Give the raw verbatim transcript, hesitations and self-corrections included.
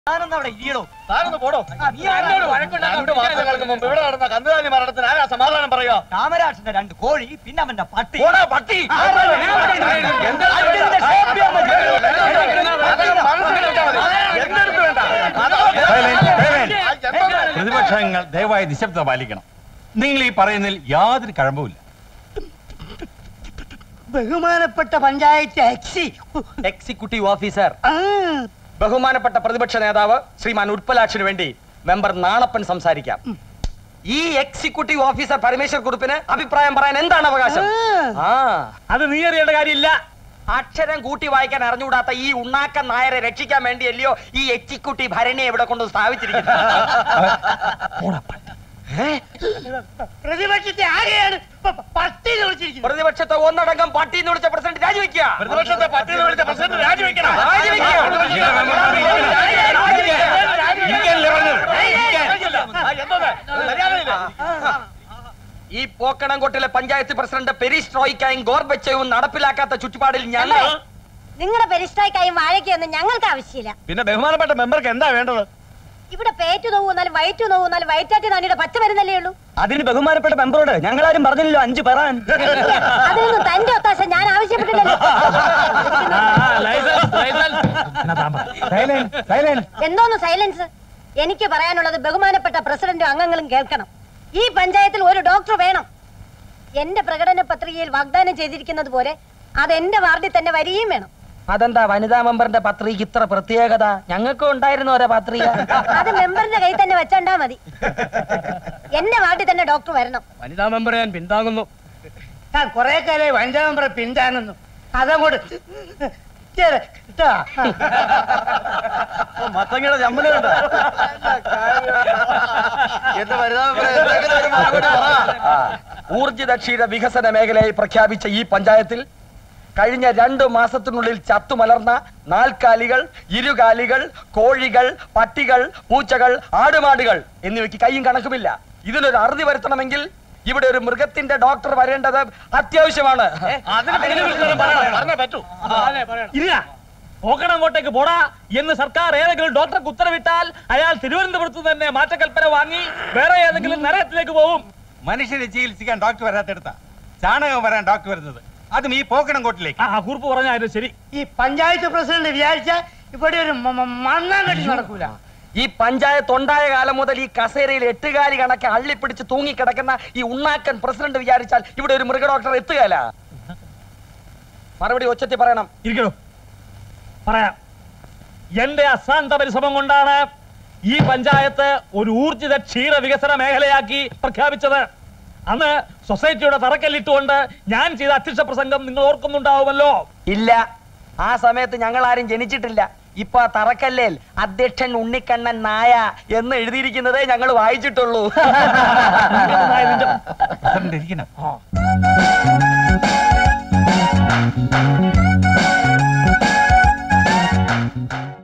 സമാധാനം പറയോ? കാമരാജന്റെ രണ്ട് കോഴി, പിന്നെ അവന്റെ പട്ടി പട്ടി പ്രതിപക്ഷങ്ങൾ ദയവായി നിശബ്ദത പാലിക്കണം. നിങ്ങൾ ഈ പറയുന്നതിൽ യാതൊരു കഴമ്പുമില്ല. ബഹുമാനപ്പെട്ട പഞ്ചായത്ത് എക്സിക്യൂട്ടീവ് ഓഫീസർ, ബഹുമാനപ്പെട്ട പ്രതിപക്ഷ നേതാവ് ശ്രീമാൻ ഉത്പലാക്ഷന് വേണ്ടി മെമ്പർ നാണപ്പൻ സംസാരിക്കാം. ഈ എക്സിക്യൂട്ടീവ് ഓഫീസർ പരമേശ്വർ കുറുപ്പിന് അഭിപ്രായം പറയാൻ എന്താണ് അവകാശം? അത് നീ അറിയേണ്ട കാര്യമില്ല. അക്ഷരം കൂട്ടി വായിക്കാൻ അറിഞ്ഞുകൂടാത്ത ഈ ഉണ്ണാക്കൻ നായരെ രക്ഷിക്കാൻ വേണ്ടിയല്ലയോ ഈ എക്സിക്യൂട്ടീവ് ഭരണി എവിടെ കൊണ്ട് സ്ഥാപിച്ചിരിക്കുന്നത്? പ്രതിപക്ഷത്തെ ആരെയാണ് പട്ടി വിളിച്ചിരിക്കുന്നത്? പ്രതിപക്ഷത്തെ ഒന്നടങ്കം പട്ടി എന്ന് വിളിച്ച പ്രസിഡന്റ് രാജിവെക്കുക. പ്രതിപക്ഷത്തെ പട്ടി എന്ന് വിളിച്ച പ്രസിഡന്റ് രാജിവെക്കണം. ഈ പോക്കണംകോട്ടിലെ പഞ്ചായത്ത് പ്രസിഡന്റ് പെരിസ്ട്രോയിക്കായും ഗോർബച്ചയും നടപ്പിലാക്കാത്ത ചുറ്റുപാടിൽ ഞങ്ങൾ നിങ്ങളുടെ പെരിസ്ട്രോയിക്കായും വാഴയ്ക്കൊന്നും ഞങ്ങൾക്ക് ആവശ്യമില്ല. പിന്നെ ബഹുമാനപ്പെട്ട മെമ്പർക്ക് എന്താ വേണ്ടത്? ഇവിടെ പേറ്റു നോവുന്നാലും വയറ്റു നോവുന്നാലും വയറ്റാറ്റി നാണിയുടെ പച്ച മരുന്നല്ലേ ഉള്ളൂ. അതിന് ബഹുമാനപ്പെട്ട മെമ്പറോട് ഞങ്ങളാരും പറഞ്ഞില്ലല്ലോ അഞ്ചു പറയാൻ. അതിനൊന്നും തന്റെ ഒത്താശ ഞാൻ ആവശ്യപ്പെട്ടില്ലല്ലോ. എന്തോന്ന് സൈലൻസ്? എനിക്ക് പറയാനുള്ളത് ബഹുമാനപ്പെട്ട പ്രസിഡന്റും അംഗങ്ങളും കേൾക്കണം. ഈ പഞ്ചായത്തിൽ ഒരു ഡോക്ടർ വേണം. എന്റെ പ്രകടന പത്രികയിൽ വാഗ്ദാനം ചെയ്തിരിക്കുന്നത് പോലെ അത് എന്റെ വാർഡിൽ തന്നെ വരികയും വേണം. അതെന്താ വനിതാ മെമ്പറിന്റെ പത്രിക ഇത്ര പ്രത്യേകത? ഞങ്ങൾക്കും ഉണ്ടായിരുന്നു ഓരോ പത്രിക. അത് മെമ്പറിന്റെ കയ്യിൽ തന്നെ വെച്ചോണ്ടാ മതി. എന്റെ വാർഡിൽ തന്നെ ഡോക്ടർ വരണം. വനിതാ മെമ്പറെ ഞാൻ പിന്താങ്ങുന്നു. ഞാൻ കുറെ കാലം വനിതാ മെമ്പറെ പിന്താങ്ങുന്നു. അതങ്ങോട്ട് മത്തങ്ങയുടെ ചമ്മലുണ്ട്. ഊർജിത ക്ഷീര വികസന മേഖലയായി പ്രഖ്യാപിച്ച ഈ പഞ്ചായത്തിൽ കഴിഞ്ഞ രണ്ടു മാസത്തിനുള്ളിൽ ചത്തുമലർന്ന നാൽക്കാലികൾ, ഇരുകാലികൾ, കോഴികൾ, പട്ടികൾ, പൂച്ചകൾ, ആടുമാടുകൾ എന്നിവയ്ക്ക് കയ്യും കണക്കുമില്ല. ഇതിനൊരു അറുതി വരുത്തണമെങ്കിൽ ഇവിടെ ഒരു മൃഗത്തിന്റെ ഡോക്ടർ വരേണ്ടത് അത്യാവശ്യമാണ്. പോക്കണംകോട്ടേക്ക് പോടാ എന്ന് സർക്കാർ ഏതെങ്കിലും ഡോക്ടർക്ക് ഉത്തരവിട്ടാൽ അയാൾ തിരുവനന്തപുരത്ത് തന്നെ മാറ്റക്കൽപ്പന വാങ്ങി വേറെ ഏതെങ്കിലും നരകത്തിലേക്ക് പോകും. മനുഷ്യനെ ചികിത്സിക്കാൻ ഡോക്ടർ വരാത്തെടുത്ത ചാണകം വരാൻ ഡോക്ടർ വരുന്നത്, അതും ഈ പോക്കണംകോട്ടിലേക്ക്. ആ കുറിപ്പ് പറഞ്ഞായിരുന്നു ശരി. ഈ പഞ്ചായത്ത് പ്രസിഡന്റ് വിചാരിച്ച ഇവിടെ ഒരു മണ്ണാൻ കെട്ടി നടക്കൂല. ഈ പഞ്ചായത്ത് ഉണ്ടായ കാലം മുതൽ ഈ കസേരയിൽ എട്ടുകാലി കണക്കെ അള്ളിപ്പിടിച്ച് തൂങ്ങിക്കിടക്കുന്ന ഈ ഉണ്ണാക്കൻ പ്രസിഡന്റ് വിചാരിച്ചാൽ ഇവിടെ ഒരു മൃഗ ഡോക്ടർ എത്തുകയല്ല. മറുപടി ഒച്ചത്തി പറയണം. ഇരിക്കണോ? പറയാം. എന്റെ അസാന്ത പരിശ്രമം കൊണ്ടാണ് ഈ പഞ്ചായത്ത് ഒരു ഊർജിത ക്ഷീര വികസന മേഖലയാക്കി പ്രഖ്യാപിച്ചത്. അന്ന് സൊസൈറ്റിയുടെ തറക്കല്ലിട്ടുകൊണ്ട് ഞാൻ ചെയ്ത അധ്യക്ഷ പ്രസംഗം നിങ്ങൾ ഓർക്കുന്നുണ്ടാവുമല്ലോ. ഇല്ല, ആ സമയത്ത് ഞങ്ങൾ ആരും ജനിച്ചിട്ടില്ല. ഇപ്പൊ തറക്കല്ലേൽ അധ്യക്ഷൻ ഉണ്ണിക്കണ്ണൻ നായ എന്ന് എഴുതിയിരിക്കുന്നതേ ഞങ്ങൾ വായിച്ചിട്ടുള്ളൂ. ഇരിക്കണം.